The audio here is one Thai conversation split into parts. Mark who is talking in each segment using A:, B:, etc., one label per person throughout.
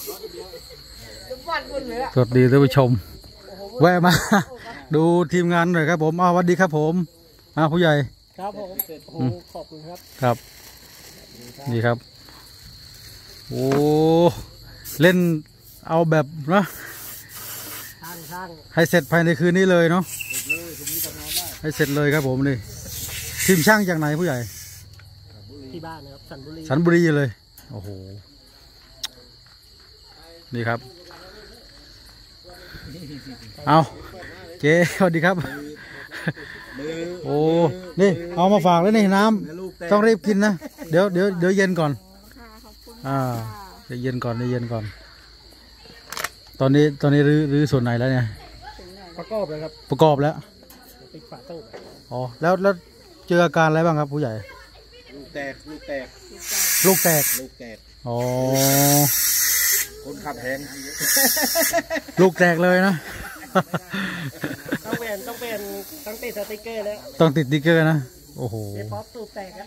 A: สวัสดีท่านผู้ชมแวะมาดูทีมงานหน่อยครับผมสวัสดีครับผมผู้ใหญ่
B: ครับผมโอ้ขอบคุณครับ
A: ครับนี่ครับโอ้เล่นเอาแบบนะให้เสร็จภายในคืนนี้เลยเนาะให้เสร็จเลยครับผมนี่ทีมช่างจากไหนผู้ใหญ่
B: ที่บ้านนะครับ
A: สันบุรีเลยโอ้โหนี่ครับเอาเจ๊สวัสดีครับโอ้นี่เอามาฝากแล้วนี่น้ำต้องรีบกินนะเดี๋ยวเย็นก่อนเดี๋ยวเย็นก่อนตอนนี้รื้อส่วนไหนแล้วเนี่ย
B: ประกอบเลยครับ
A: ประกอบแล้ว
B: ปิดฝาตู้
A: อ๋อแล้วเจออาการอะไรบ้างครับผู้ใหญ่
B: ลูกแตก
A: อ๋อ
B: คนขับแพง
A: ลูกแตกเลยนะ
B: ต้องเปลี่ยนต้องติดสติ๊กเกอร์แล้ว
A: ต้องติดสติ๊กเกอร์นะโอ้โห
B: เดี๋ยวป๊อปตูดแตก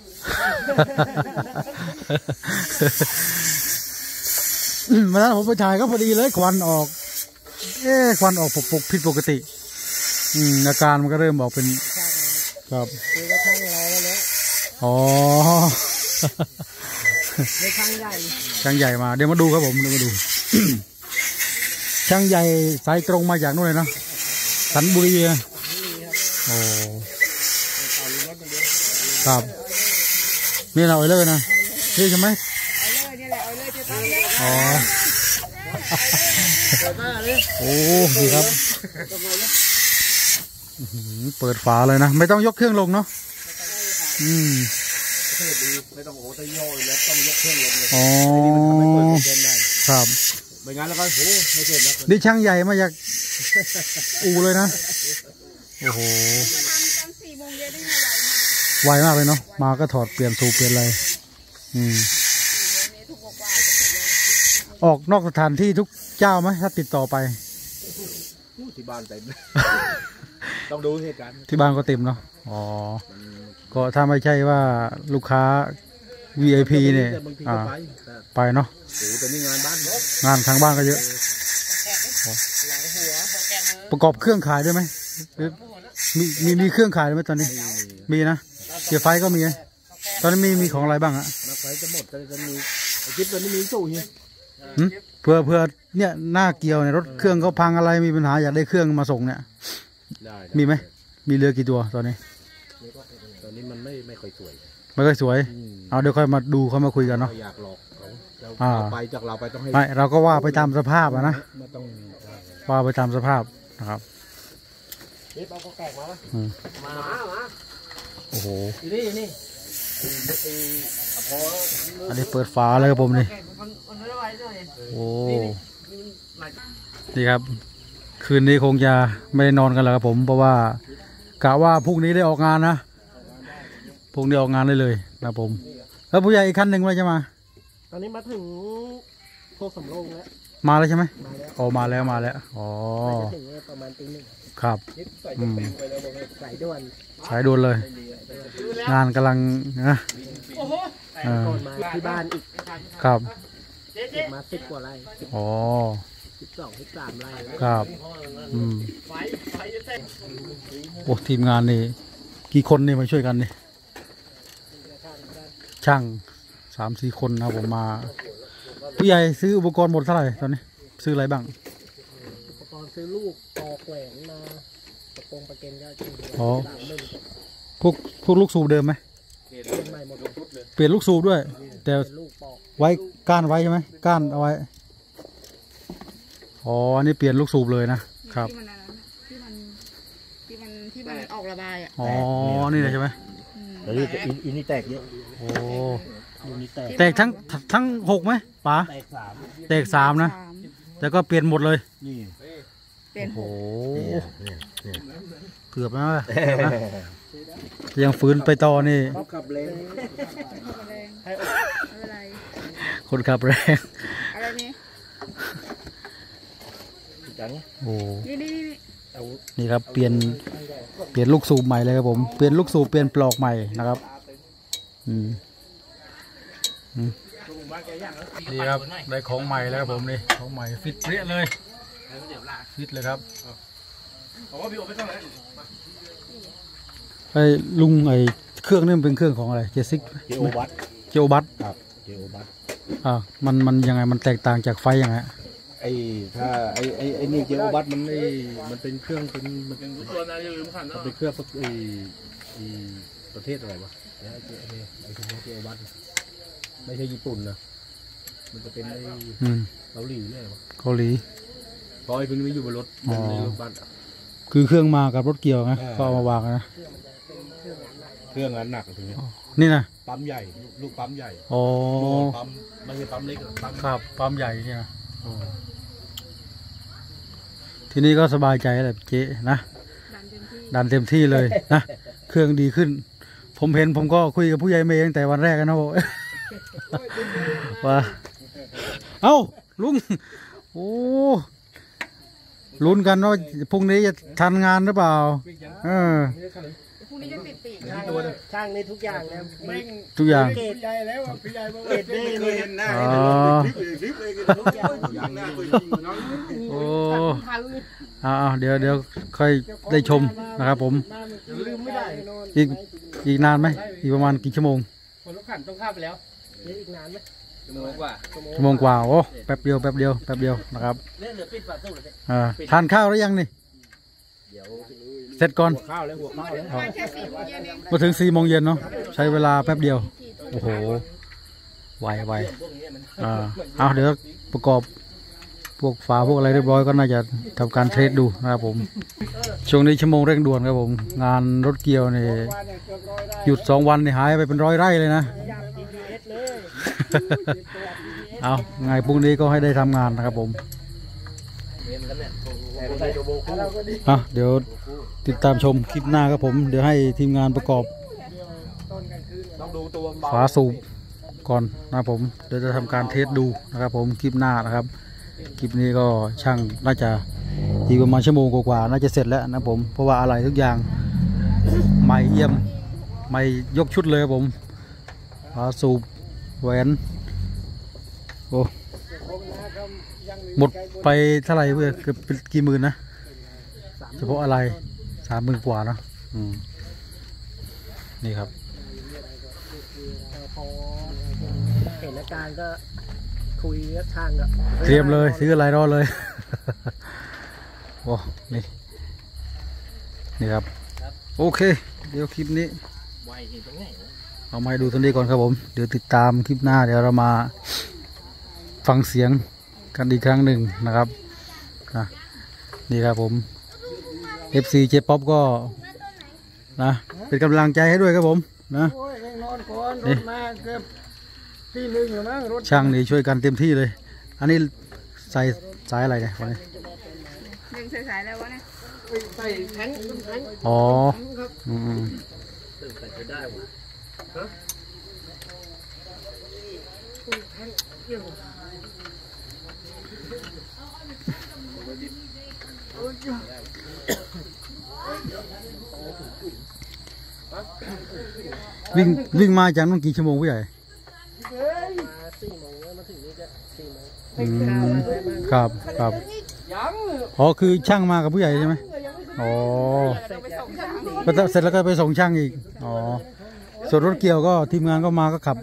A: มาแล้วผมไปถ่ายก็พอดีเลยควันออกควันออกผิดปกติอาการมันก็เริ่มบอกเป็นครับ
B: คือก็ช่างเราแล้ว
A: อ๋อ
B: ไม่ช่าง
A: ใหญ่มาเดี๋ยวมาดูครับผมเดี๋ยวมาดู ช่างใหญ่สายตรงมาจากนู่นเลยเนาะสันบุรีโอ้ครับนี่เราเลยนะนี่ใช่ไหมอ๋อโอ้ดีครับเปิดฝาเลยนะไม่ต้องยกเครื่องลงเนาะ
B: ไม่ต้องโอ้ตะโยแล้วต้องยกเครื่องลงเลย
A: อ๋อครับ
B: ไม่งั้นแล้วก็โหไม่เสร็จแล้ว
A: นี่ช่างใหญ่มาจากอูเลยนะโอ้โหไวมากเลยเนาะมาก็ถอดเปลี่ยนสูบเปลี่ยนอะไรออกนอกสถานที่ทุกเจ้าไหมถ้าติดต่อไป
B: ที่บ้านเต็มต้องดูเหตุการณ์
A: ที่บ้านก็เต็มเนาะอ๋อก็ถ้าไม่ใช่ว่าลูกค้า VIP เนี่ยไปเนาะ
B: แต่นี่งาน
A: ทางบ้านก็เยอะประกอบเครื่องขายด้วยไหมมีเครื่องขายด้วยไหมตอนนี้มีนะเกียร์ไฟก็มีตอนนี้มีของอะไรบ้างอะ
B: ไฟจะหมดจะมีคลิปตอนนี้มีตู้เฮีย
A: เพื่อเนี่ยหน้าเกียวเนี่ยรถเครื่องเขาพังอะไรมีปัญหาอยากได้เครื่องมาส่งเนี่ยมีไหมมีเรือกี่ตัวตอนนี้
B: มันไม่ค่อยสวย
A: เอาเดี๋ยวค่อยมาดูค่อยมาคุยกันเนาะ
B: อยากหลอกเขาไปจากเราไปต้องให้
A: ไม่เราก็ว่าไปตามสภาพนะว่าไปตามสภาพนะครับ
B: เอาก็แกะมา
A: โอ้โห
B: นี่
A: อันนี้เปิดฝาเลยครับผมนี่โอ้นี่ครับคืนนี้คงจะไม่ได้นอนกันแล้วครับผมเพราะว่ากะว่าพรุ่งนี้ได้ออกงานนะพรุ่งนี้ออกงานได้เลยนะผมแล้วผู้ใหญ่อีกคันหนึ่งว่าจะมา
B: ตอนนี้มาถึงโคกสำโรงแล้ว
A: มาแล้วใช่ไหมมาแล้วอ๋อ
B: ถึงประมาณตีหนึ่ง
A: ครับ
B: สายด่
A: วนเลยงานกำลังนะ
B: มาที่บ้านอีก
A: ครับ
B: มา10 กว่าไร่
A: อ๋อ
B: 12-13 ไร่
A: ครับโอ้ทีมงานนี่กี่คนนี่มาช่วยกันนี่ช่าง 3-4 คนนะผมมาผู้ใหญ่ซื้ออุปกรณ์หมดเท่าไหร่ตอนนี้ซื้ออะไรบ้าง
B: อุปกรณ์ซื้อลูกตอกแหวนมาประเกนก็
A: อ๋อพวกลูกสูบเดิมไหมเปลี่ยนลูกสูบด้วยแต่ไว้ก้านไว้ใช่ไหมก้านเอาไว้อ๋ออันนี้เปลี่ยนลูกสูบเลยนะครับ
C: ที่มันออกระบายอ่ะ
A: อ๋อนี่เลยใช่ไหม
B: อีนี่แตกเยอะ
A: โอ้แตกทั้ง6ไหมป๋าแตก3นะแต่ก็เปลี่ยนหมดเลย
B: นี่
C: เปลี่ยน
A: โอ้เกือบนะยังฝืนไปต่อนี่
B: ขับแรง
A: คนขับแรง
C: อะไรนี่
A: โอ้นี่ครับเปลี่ยนลูกสูบใหม่เลยครับผมเปลี่ยนลูกสูบเปลี่ยนปลอกใหม่นะครับดีครับได้ของใหม่แล้วครับผมนี่ของใหม่ฟิตเปรี้ยเลยฟิตเลยครับไอ้ลุงไอ้เครื่องนี่มันเป็นเครื่องของอะไรเจสิก
B: เจโอบัส
A: เจโอบัส
B: ครับเจโอบัส
A: มันยังไงมันแตกต่างจากไฟยังไง
B: ถ้าไอ้นี่เจโอบัสมันเป็นเครื่องมันเป็นเครื่องประเทศอะไรวะไอ้เจโอบัสไม่ใช่ญี่ปุ่นนะมันจะเป็นเกาหลีเนี่ยวะ
A: เกาหลี
B: เพราะไอ้พวกนี้อยู่บนรถในรถบัส
A: คือเครื่องมากับรถเกี่ยวไงก็เอามาวางนะ
B: เครื่องงานหนักถึงนี้
A: นี่นะ
B: ปั๊มใหญ่ลูกปั๊มใหญ่
A: อ๋อ
B: ปั๊มไม่ใช่ปั๊มเล็กปั๊ม
A: ครับปั๊มใหญ่ใช่ไหมทีนี้ก็สบายใจแล้วเจ๊นะดันเต็มที่เลยนะเครื่องดีขึ้น ผมเห็นผมก็คุยกับผู้ใหญ่เมย์ตั้งแต่วันแรกนะบอกว่าเอ้าลุงโอ้ลุ้นกันว่าพรุ่งนี้จะทันงานหรือเปล่า
C: พรุ่งนี้จะติดปีก
B: ช่างในทุกอย่างนะไม่
A: ทุกอย่าง
B: เกตใหญ่แล้วพี่ใหญ่บอกเกตไม่เคยเห็นหน้า
A: โอ้เดี๋ยวค่อยได้ชมนะครับผม
B: ลืมไม่ได้
A: อีกนานไหมอีกประมาณกี่ชั่วโมง
B: คนรถขันต้องข้ามไปแล้วอีกนานไหมชั่วโมงกว่า
A: โอ้แป๊บเดียวนะครับทานข้าวหรือยังนี่เสร็จก่อน
B: หัวข้าวแล้ว
C: แค่4 โมงเย็นเอง
A: มาถึง4 โมงเย็นเนาะใช้เวลาแป๊บเดียวโอ้โหไวเอาเดี๋ยวประกอบพวกฝาพวกอะไรเรียบร้อยก็น่าจะทำการเทสดูนะครับผมช่วงนี้ชั่วโมงเร่งด่วนครับผมงานรถเกี่ยวนี่หยุด2 วันนี่หายไปเป็น100 ไร่เลยนะ เอาไงพรุ่งนี้ก็ให้ได้ทำงานนะครับผมเดี๋ยวติดตามชมคลิปหน้าครับผมเดี๋ยวให้ทีมงานประกอบฝาสูบก่อนนะครับผมเดี๋ยวจะทำการเทสดูนะครับผมคลิปหน้านะครับคลิปนี้ก็ช่างน่าจะอีกประมาณชั่วโมงกว่าๆน่าจะเสร็จแล้วนะผมเพราะว่าอะไรทุกอย่างใหม่เอี่ยมใหม่ยกชุดเลยครับผมฝาสูบแหวนโอ้หมดไปเท่าไหร่เพื่อเกือบกี่หมื่นนะเฉพาะอะไร30,000 กว่าเนาะนี่ครับ
B: พอเห็นอาการก็คุยกับช่างก็
A: เตรียมเลยซื้ออะไรรอเลยโอ้นี่ครับโอเคเดี๋ยวคลิปนี้เอามาให้ดูตรงนี้ก่อนครับผมเดี๋ยวติดตามคลิปหน้าเดี๋ยวเรามาฟังเสียงกันอีกครั้งหนึ่งนะครับนี่ครับผม FC J-POP ก็นะเป็นกำลังใจให้ด้วยครับผมนะนี่ช่างนี่ช่วยกันเต็มที่เลย อันนี้ใส่สายอะไรเนี่ยวันนี้
C: ยังใส่สายแล้ววะเนี่ย
B: ใส่แท้ง
A: อ๋อวิ่งมาจากนู่นกี่ชั่วโมงพี่ใหญ่
B: 4 โมงมาถึงนี่จะ4 โมง
A: ครับอ๋อคือช่างมากับผู้ใหญ่ใช่ไหมอ๋อเสร็จแล้วก็ไปส่งช่างอีกอ๋อส่วนรถเกี่ยวก็ทีมงานก็มาก็ขับ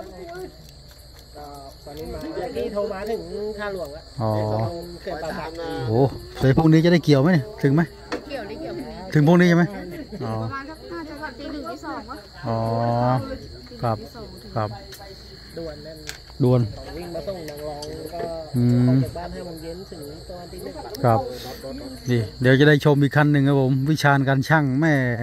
B: ตอนนี้มาที่โทรมาถึงท่าหลวงแล้ว
A: อ๋อ
B: เขื่อนป่าสัก
A: โอ้เดี๋ยวพรุ่งนี้จะได้เกี่ยวไหมถึงไหม
C: เกี่ยว
A: ถึงพรุ่งนี้ใช่ไหมอ๋อ
C: ประมาณน่าจะตี 1 ตี 2วะ
A: อ๋อครับด่วน
B: วิ่งมาส่งนางรองก็ออกจากบ้าน5 โมงเย็นถึงตอนตี 1
A: ครับนี่เดี๋ยวจะได้ชมอีกคันหนึ่งครับผมวิชาญการช่างแม่